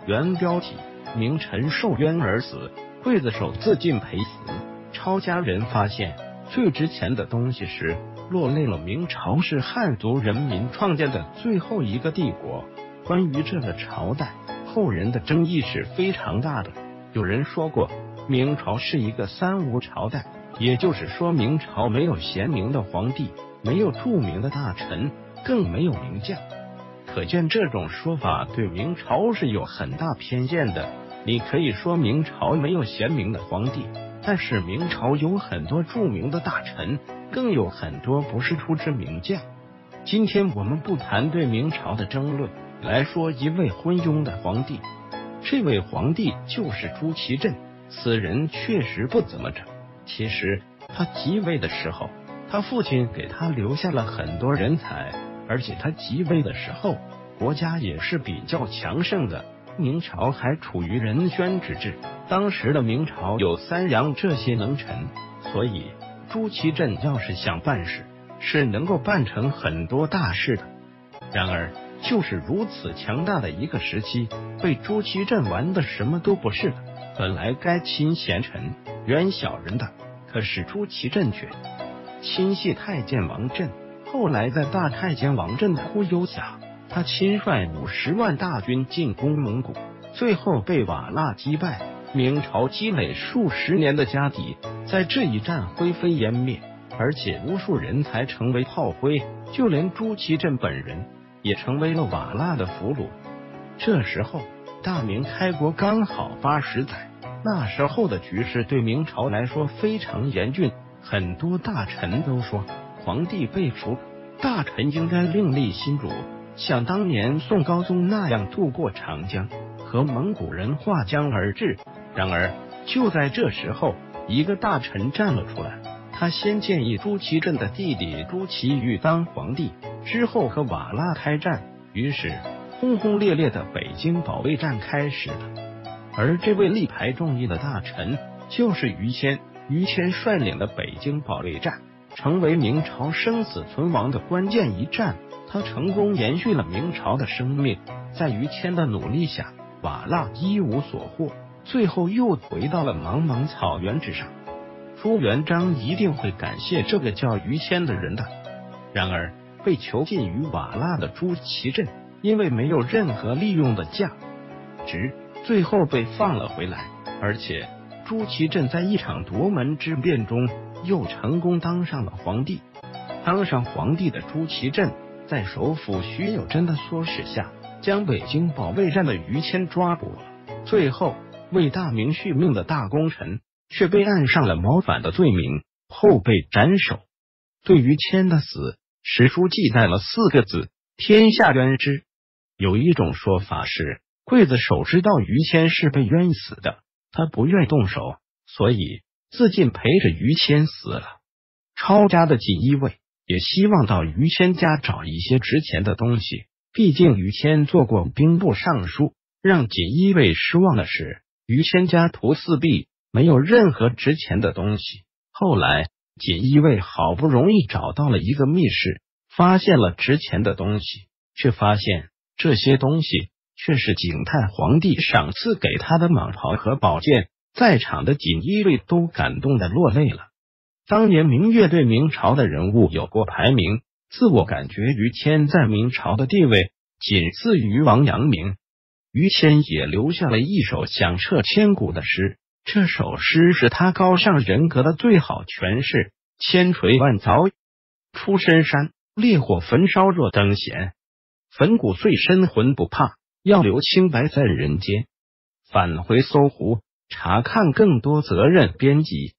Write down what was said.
原标题：名臣受冤而死，刽子手自尽赔死。抄家人发现最值钱的东西时，落泪了。明朝是汉族人民创建的最后一个帝国，关于这个朝代，后人的争议是非常大的。有人说过，明朝是一个三无朝代，也就是说，明朝没有贤明的皇帝，没有著名的大臣，更没有名将。可见这种说法对明朝是有很大偏见的。你可以说明朝没有贤明的皇帝，但是明朝有很多著名的大臣，更有很多不世出之名将。今天我们不谈对明朝的争论，来说一位昏庸的皇帝。这位皇帝就是朱祁镇，此人确实不怎么着。其实他即位的时候，他父亲给他留下了很多人才，而且他即位的时候，国家也是比较强盛的。明朝还处于仁宣之治，当时的明朝有三杨这些能臣，所以朱祁镇要是想办事，是能够办成很多大事的。然而就是如此强大的一个时期，被朱祁镇玩的什么都不是了。本来该亲贤臣远小人的，可是朱祁镇却亲信太监王振。后来在大太监王振的忽悠下，他亲率50万大军进攻蒙古，最后被瓦剌击败。明朝积累数十年的家底在这一战灰飞烟灭，而且无数人才成为炮灰，就连朱祁镇本人也成为了瓦剌的俘虏。这时候大明开国刚好80载，那时候的局势对明朝来说非常严峻，很多大臣都说皇帝被俘了，大臣应该另立新主，像当年宋高宗那样渡过长江，和蒙古人划江而治。然而就在这时候，一个大臣站了出来，他先建议朱祁镇的弟弟朱祁钰当皇帝，之后和瓦剌开战，于是轰轰烈烈的北京保卫战开始了。而这位力排众议的大臣就是于谦，于谦率领的北京保卫战成为明朝生死存亡的关键一战，他成功延续了明朝的生命。在于谦的努力下，瓦剌一无所获，最后又回到了茫茫草原之上。朱元璋一定会感谢这个叫于谦的人的。然而被囚禁于瓦剌的朱祁镇，因为没有任何利用的价值，最后被放了回来。而且朱祁镇在一场夺门之变中又成功当上了皇帝。当上皇帝的朱祁镇在首辅徐有贞的唆使下，将北京保卫战的于谦抓捕了。最后为大明续命的大功臣却被按上了谋反的罪名，后被斩首。对于谦的死，史书记载了4个字：天下冤之。有一种说法是，刽子手知道于谦是被冤死的，他不愿动手，所以自尽陪着于谦死了。抄家的锦衣卫也希望到于谦家找一些值钱的东西，毕竟于谦做过兵部尚书。让锦衣卫失望的是，于谦家徒四壁，没有任何值钱的东西。后来锦衣卫好不容易找到了一个密室，发现了值钱的东西，却发现这些东西却是景泰皇帝赏赐给他的蟒袍和宝剑。在场的锦衣卫都感动的落泪了。当年明月对明朝的人物有过排名，自我感觉于谦在明朝的地位仅次于王阳明。于谦也留下了一首响彻千古的诗，这首诗是他高尚人格的最好诠释：千锤万凿出深山，烈火焚烧若等闲，粉骨碎身魂不怕，要留清白在人间。返回搜狐查看更多责任编辑。